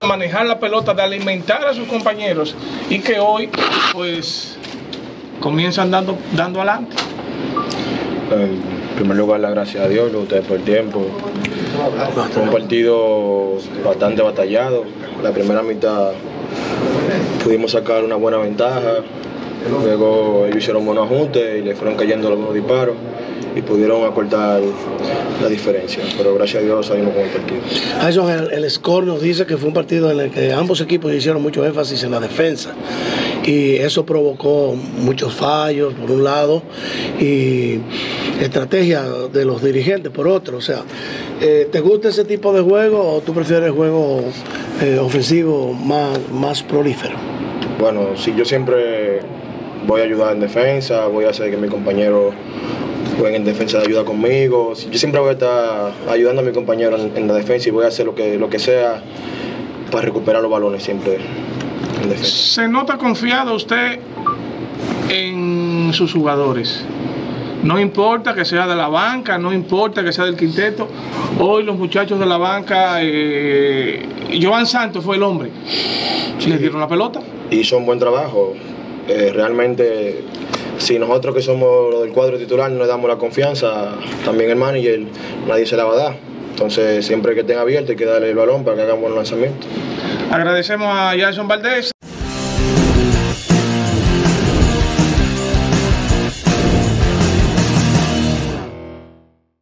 manejar la pelota, de alimentar a sus compañeros y que hoy pues comienzan dando adelante. En primer lugar, las gracias a Dios, a ustedes por el tiempo. Fue un partido bastante batallado. La primera mitad pudimos sacar una buena ventaja. Luego ellos hicieron buenos ajustes y le fueron cayendo algunos disparos y pudieron acortar la diferencia, pero gracias a Dios salimos con el partido. Eso, el score nos dice que fue un partido en el que ambos equipos hicieron mucho énfasis en la defensa y eso provocó muchos fallos por un lado y estrategia de los dirigentes por otro. O sea, ¿te gusta ese tipo de juego o tú prefieres juego ofensivo más prolífero? Bueno, sí, yo siempre voy a ayudar en defensa, voy a hacer que mis compañeros jueguen en defensa de ayuda conmigo. Yo siempre voy a estar ayudando a mis compañeros en la defensa y voy a hacer lo que sea para recuperar los balones siempre en defensa. ¿Se nota confiado usted en sus jugadores? No importa que sea de la banca, no importa que sea del quinteto. Hoy los muchachos de la banca, Joan Santos fue el hombre. Sí. ¿Les dieron la pelota? Hizo un buen trabajo. Realmente, si nosotros que somos los del cuadro titular no le damos la confianza, también el manager, nadie se la va a dar. Entonces, siempre que estén abiertos hay que darle el balón para que hagan buenos lanzamientos. Agradecemos a Jason Valdés.